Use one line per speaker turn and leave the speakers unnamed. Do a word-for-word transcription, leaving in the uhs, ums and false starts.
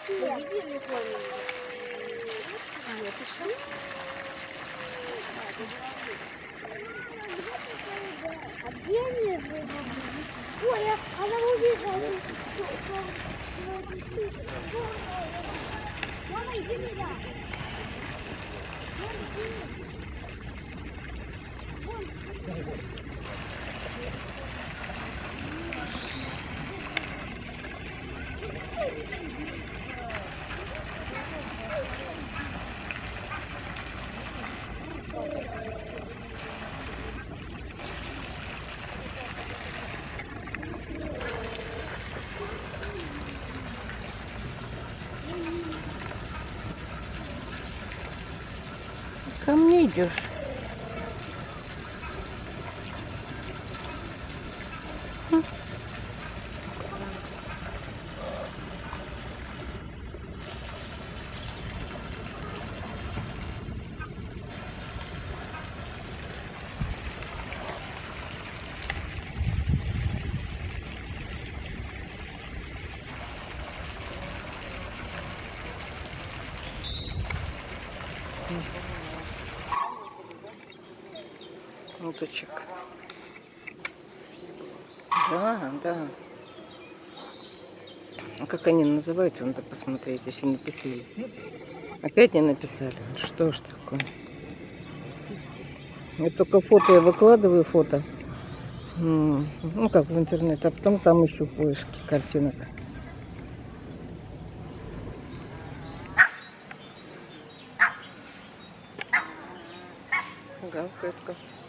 Поведение плавание. Нет, еще.
А где они были? Ой, она убежала. Мама, иди сюда.
Ко мне идешь. Уточек. Да, да. А как они называются, надо посмотреть, если написали. Опять не написали. Что ж такое? Я только фото, я выкладываю фото. Ну, как в интернет, а потом там ищу поиски картинок. Гавкает как-то.